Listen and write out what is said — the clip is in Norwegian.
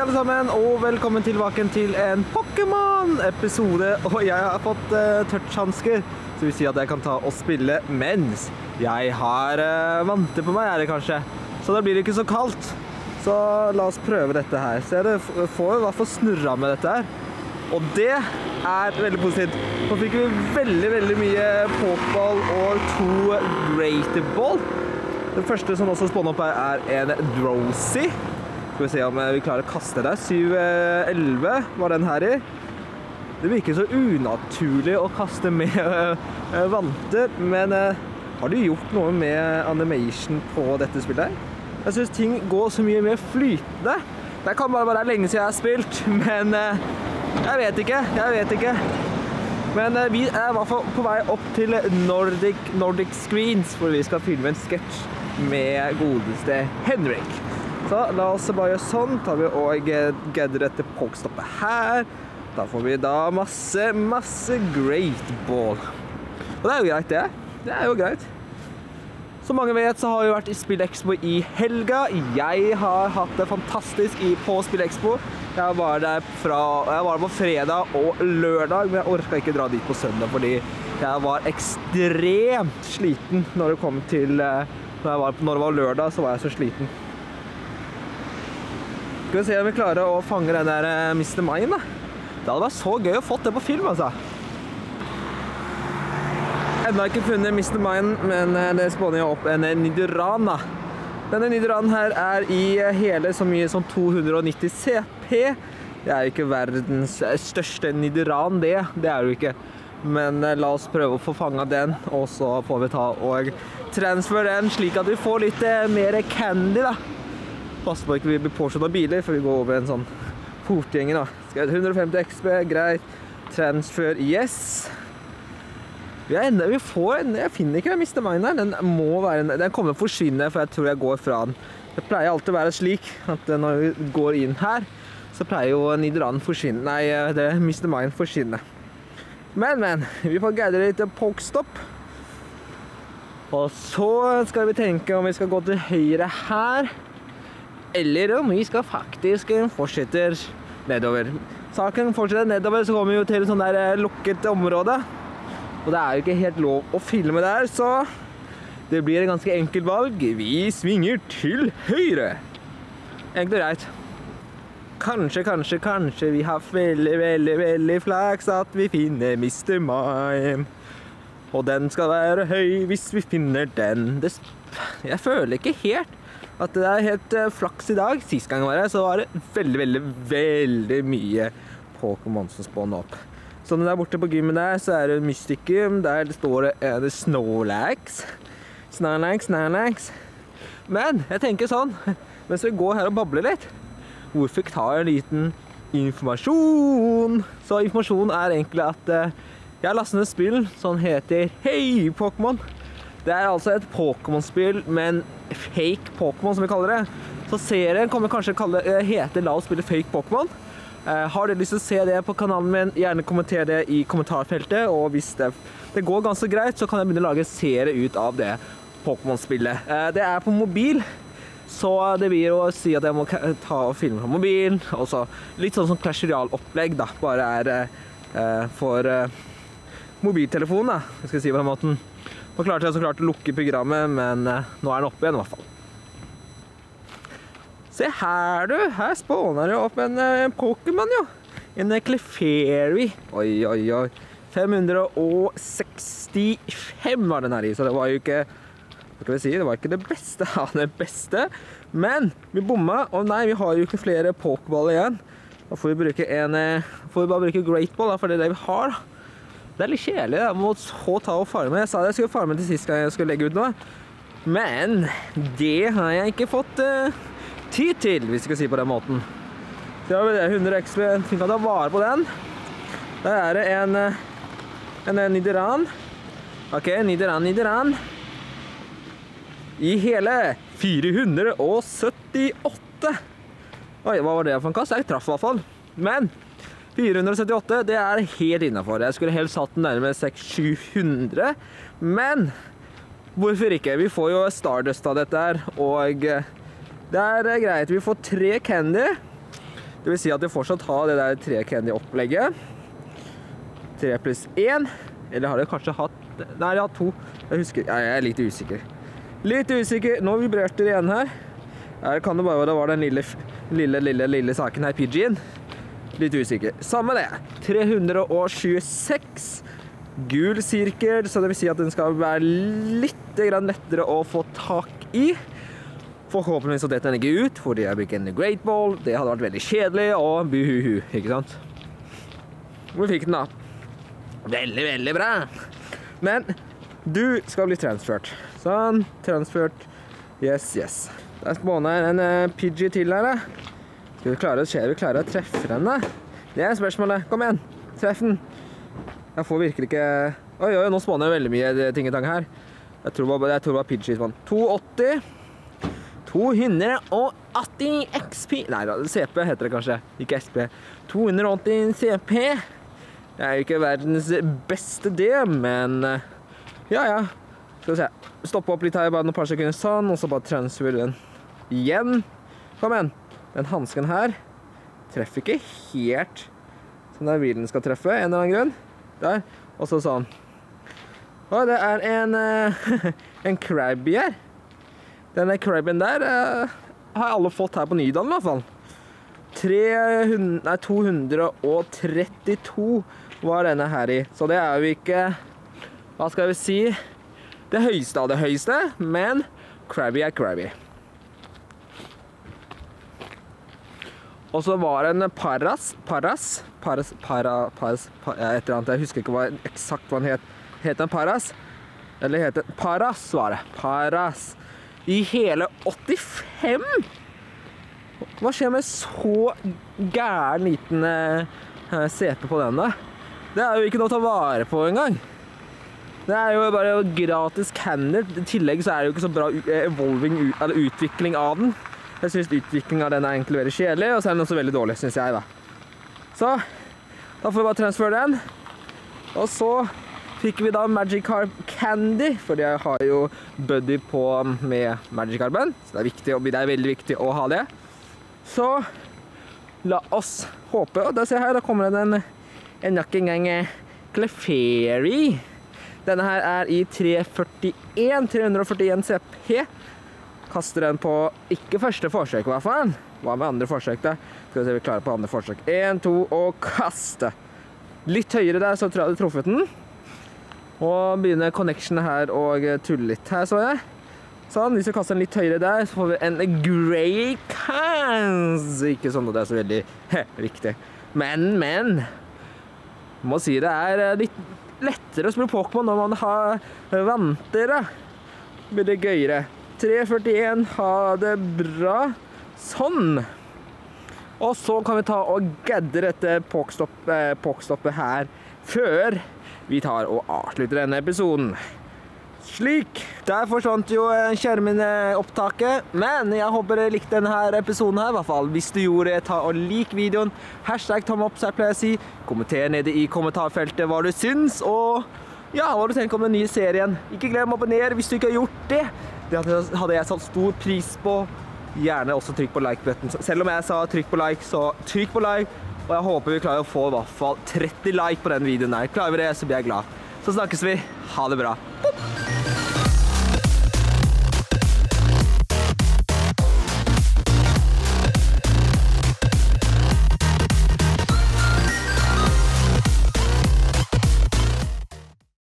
alle sammen, og velkommen tilbake til en Pokémon-episode. Og jeg har fått touch-hansker, så vil si at jeg kan ta og spille mens jeg har vanter på meg, er det kanskje. Så da blir det ikke så kaldt. Så la oss prøve dette her. Så jeg får i hvert fall snurra med dette her. Og det er veldig positivt. Nå fikk vi veldig mye Pokéball og 2 Great Ball. Den første som også spåner opp her er en Drowsy. Skal vi se om vi klarer å kaste det. 7-11 var den her i. Det virker så unaturlig å kaste med vanter, men har du gjort noe med animation på dette spillet her? Jeg synes ting går så mye mer flytende. Det kan bare være lenge siden jeg har spilt, men jeg vet ikke. Men vi er i hvert fall på vei opp til Nordic Screens, hvor vi skal filme en sketsj med godeste Henrik. Så la oss bare gjøre sånn, tar vi og gadder dette Pokestoppet her. Da får vi da masse Great Ball. Og det er jo greit det. Det er jo greit. Som mange vet så har vi vært i Spillexpo i helga. Jeg har hatt det fantastisk på Spillexpo. Jeg var der på fredag og lørdag, men jeg orket ikke dra dit på søndag, fordi jeg var ekstremt sliten når det kom til, når det var lørdag, så var jeg så sliten. Skal vi se om vi klarer å fange den der Mr. Mime, da. Det hadde vært så gøy å få det på film, altså. Enda ikke funnet Mr. Mime, men det spåner jo opp en Nidoran, da. Denne Nidoran her er i hele så mye som 290 CP. Det er jo ikke verdens største Nidoran, det er det jo ikke. Men la oss prøve å få fanget den, og så får vi ta og transfer den, slik at vi får litt mer candy, da. Pass på ikke vi blir påskjøtt av biler, for vi går over en sånn portgjenger, da. Skal 150 XP, greit. Transfer, yes. Jeg finner ikke Mr. Mime her. Den kommer til å forsvinne, for jeg tror jeg går fra den. Det pleier alltid å være slik, at når vi går inn her, så pleier jo Nidoran forsvinne. Nei, det er Mr. Mime forsvinne. Men, vi får gadde litt Pokestopp. Og så skal vi tenke om vi skal gå til høyre her, eller om vi skal faktisk fortsette nedover. Saken fortsetter nedover, så kommer vi jo til et sånn der lukket område. Og det er jo ikke helt lov å filme der, så det blir et ganske enkelt valg. Vi svinger til høyre. Enkelt og greit. Kanskje vi har veldig flaks at vi finner Mr. Mime. Og den skal være høy hvis vi finner den. Jeg føler ikke helt at det er helt flaks i dag. Sist gang så var det veldig mye Pokémon som spåner opp. Sånn der borte på gymmen der, så er det Mysticum. Der står det Snorlax. Men jeg tenker sånn, mens vi går her og babler litt, hvorfor ikke ta en liten informasjon? Så informasjonen er egentlig at jeg har lastet ned et spill som heter Hei Pokémon. Det er altså et Pokémon-spill, men fake Pokémon som vi kaller det. Så serien kommer kanskje hete La oss spille fake Pokémon. Har dere lyst til å se det på kanalen min, gjerne kommenter det i kommentarfeltet, og hvis det går ganske greit, så kan jeg begynne å lage en serie ut av det Pokémon-spillet. Det er på mobil, så det vil jo si at jeg må ta og filme på mobilen, og så litt sånn som Clash Royale-opplegg da, bare for mobiltelefon da, jeg skal si på den måten. Nå klarte jeg så klart å lukke programmet, men nå er den oppe igjen i hvert fall. Se her du, her spåner det opp en Pokémon jo. En Clefairy. Oi. 565 var den her i, så det var jo ikke, hva skal vi si, det var ikke det beste av det beste. Men vi bomma, og nei, vi har jo ikke flere Pokéball igjen. Da får vi bare bruke Great Ball, da, for det er det vi har da. Det er litt kjedelig, jeg må så ta og farme. Jeg sa jeg skulle farme til sist gang jeg skulle legge ut noe. Men det har jeg ikke fått tid til, hvis vi skal si på den måten. Så har vi det, 100 XP, vi kan ta vare på den. Der er det en Nidoran. Ok, Nidoran. I hele 478. Oi, hva var det for en kast? Jeg traff i hvert fall. Men 478, det er helt innenfor. Jeg skulle helst satt den nærmere 600-700. Men hvorfor ikke? Vi får jo Stardust av dette her, og det er greit. Vi får 3 candy. Det vil si at jeg fortsatt har det der 3 candy-opplegget. 3 pluss 1. Eller har jeg kanskje hatt... Nei, jeg har 2. Jeg husker... Jeg er litt usikker. Litt usikker. Nå vibrerte det igjen her. Her kan det bare være det var den lille saken her, Pidgeyen. Litt usikker. Samme det. 326 gul sirkel, så det vil si at den skal være litt lettere å få tak i. Forhåpentligvis så detter den ikke ut, fordi jeg bruker en Great Ball. Det hadde vært veldig kjedelig, og buhuhu, ikke sant? Hvor fikk den da? Veldig, veldig bra. Men du skal bli transfert. Sånn, transfert. Yes, yes. Der spåner en Pidgey til her, da. Skal vi klare å treffe den, da? Det er spørsmålet. Kom igjen, treff den. Jeg får virkelig ikke... Oi, nå spåner jeg veldig mye ting i tang her. Jeg tror det var Pidgey spån. 280. 280 XP. Nei da, CP heter det kanskje. Ikke SP. 280 CP. Det er jo ikke verdens beste det, men... Ja. Skal vi se. Stoppe opp litt her, bare noen par sekunder sånn, og så bare transfer den igjen. Kom igjen. Den hansken her treffer ikke helt sånn der bilen skal treffe, en eller annen grunn. Der. Og så sånn. Og det er en Krabby her. Denne Krabbyen der har alle fått her på Nydalen i hvert fall. 232 var denne her i. Så det er jo ikke, hva skal vi si, det høyeste av det høyeste, men Krabby er Krabby. Og så var det en Paras, et eller annet, jeg husker ikke eksakt hva den het. Het den Paras? Eller het den Paras, var det. Paras. I hele 85? Hva skjer med så gæren liten CP på den da? Det er jo ikke noe å ta vare på engang. Det er jo bare gratis canner. I tillegg så er det jo ikke så bra utvikling av den. Jeg synes utviklingen av den er egentlig veldig kjedelig, og så er den også veldig dårlig, synes jeg da. Så, da får vi bare transfere den. Og så fikk vi da Magikarp Candy, fordi jeg har jo Buddy på med Magikarpen, så det er veldig viktig å ha det. Så, la oss håpe, og da ser jeg her, da kommer det en nok en gang Clefairy. Denne her er i 341 CP. Kaster den på ikke første forsøk i hvert fall. Hva med andre forsøk da? Skal vi se vi klarer på andre forsøk. 1, 2 og kaste. Litt høyere der, så tror jeg du truffet den. Og begynner connectionen her og tulle litt her, så jeg. Sånn, hvis vi kaster den litt høyere der, så får vi en Grey Cans. Ikke sånn at det er så veldig riktig. Men. Må si det er litt lettere å spille Pokémon når man har vanter da. Det blir det gøyere. 341, ha det bra. Sånn. Og så kan vi ta og gadde dette Pokestoppet her før vi tar og avslutter denne episoden. Slik. Der forsvant jo skjermen-opptaket, men jeg håper dere likte denne episoden her i hvert fall. Hvis du gjorde det, ta og lik videoen. #tommeup, så jeg pleier å si. Kommenter nede i kommentarfeltet hva du syns, og ja, hva du tenker om den nye serien. Ikke glem å abonnere hvis du ikke har gjort det. Det hadde jeg satt stor pris på. Gjerne også trykk på like-button. Selv om jeg sa trykk på like, så trykk på like. Og jeg håper vi klarer å få i hvert fall 30 like på den videoen der. Klarer vi det, så blir jeg glad. Så snakkes vi. Ha det bra.